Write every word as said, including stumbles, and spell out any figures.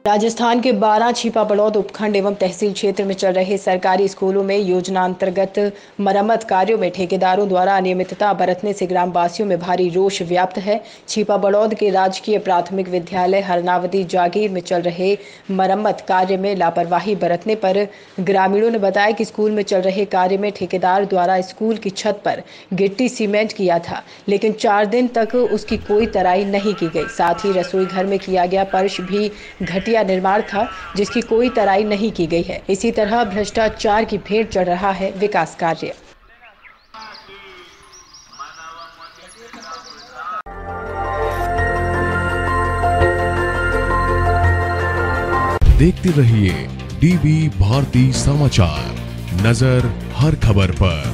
राजस्थान के बारह छिपा बड़ौद उपखंड एवं तहसील क्षेत्र में चल रहे सरकारी स्कूलों में योजना अंतर्गत मरम्मत कार्यों में ठेकेदारों द्वारा अनियमितता बरतने से ग्रामवासियों में भारी रोष व्याप्त है। छिपा बड़ौद के राजकीय प्राथमिक विद्यालय हरनावती जागीर में चल रहे मरम्मत कार्य में लापरवाही बरतने पर ग्रामीणों ने बताया कि स्कूल में चल रहे कार्य में ठेकेदार द्वारा स्कूल की छत पर गिट्टी सीमेंट किया था, लेकिन चार दिन तक उसकी कोई तराई नहीं की गई। साथ ही रसोई घर में किया गया फर्श भी घटिया निर्माण था, जिसकी कोई तराई नहीं की गई है। इसी तरह भ्रष्टाचार की भेंट चढ़ रहा है विकास कार्य। देखते रहिए डीबी भारती समाचार, नजर हर खबर पर।